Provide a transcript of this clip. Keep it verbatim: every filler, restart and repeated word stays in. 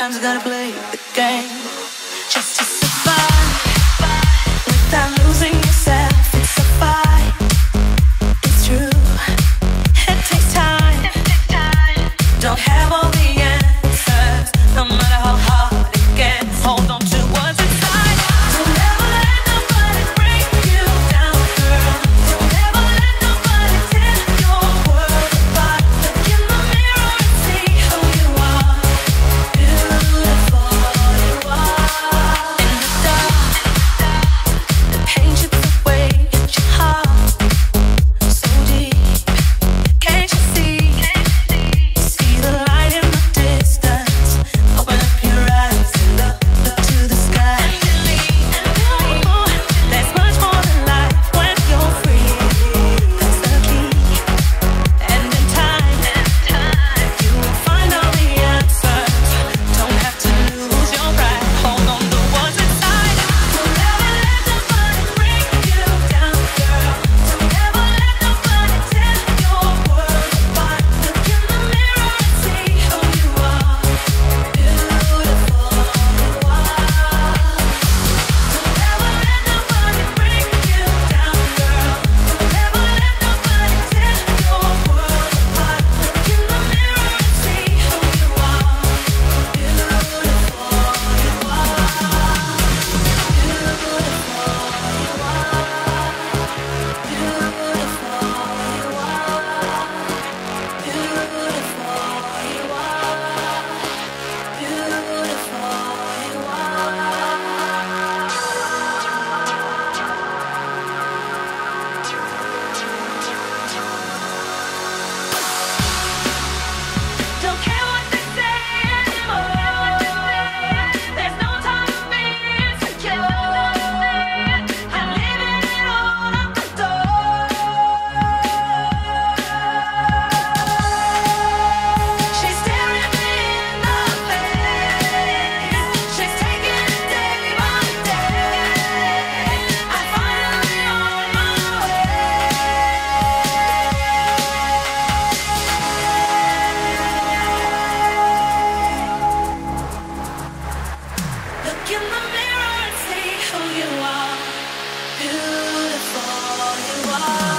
Sometimes you gotta play the game just to survive without losing yourself. It's a fight, it's true. It takes time. Don't have all the answers, no matter how hard it gets. Hold on to what's inside. Don't ever let nobody bring you down, girl. Don't ever let nobody tear your world apart. Look in the mirror and see who you are. Beautiful you are. In the dark, the pain chips away at your heart. So deep, can't you see? See the light in the distance. Open up your eyes and look, look to the sky. Ooh, there's much more than life when you're free. That's the key. And in time, you will find all the answers. Don't have to lose your pride. Hold on to what's inside. Don't ever let nobody bring you down, girl. Don't ever let nobody tear your world apart. Look in the mirror and see who you are. Beautiful you are. Don't ever let nobody bring you down, girl. Don't ever let nobody tear your world apart. Look in the mirror and see who you are. Beautiful you Don't care what they say anymore. There's no time to be insecure. I'm leaving it all at the door. She's staring me in the face. She's taking it day by day. I'm finally on my way. Look in the mirror and see who you are. Beautiful you are.